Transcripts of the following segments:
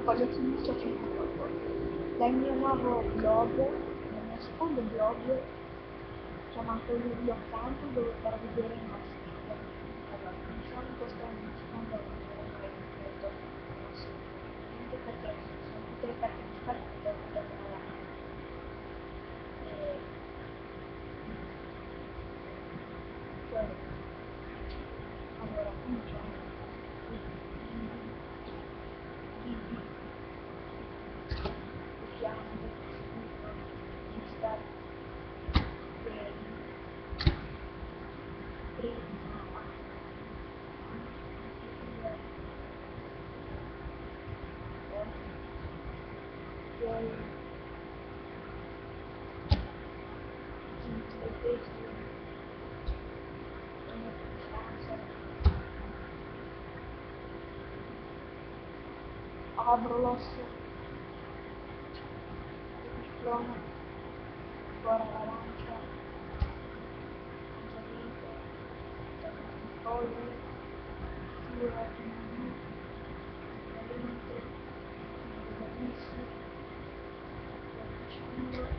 voglio che inizio a finire dal mio nuovo blog, nel mio secondo blog chiamato Luglio 80, dove farò vedere i nostri allenamenti. Allora, iniziamo questo è il mio secondo allenamento, ripeto, assolutamente, perché sono tutte le carte di partita che devono lavorare. Allora, cominciamo. Fiamme, vista, apro l'osso, il clone, fuori l'arancia, inserito, polvere, sura, veramente, bellissimo, vicino,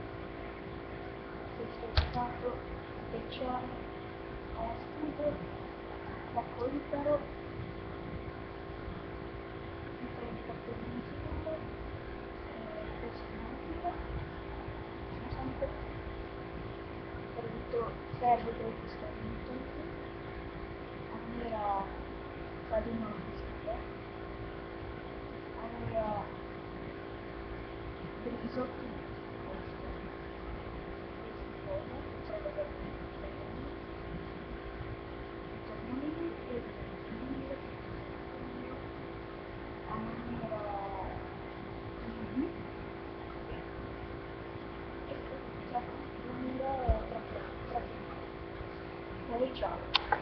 questo è stato, peccione, alla scudo, la colipero, mi prendo il cappellino in secondo, questo è un'altra, sempre, prendo, serve per questo aiuto, allora, vado in ordine, allora, griso, questo, cosa, potrei vedere tornini e venire a maniera di e maniera troppo. Ciao.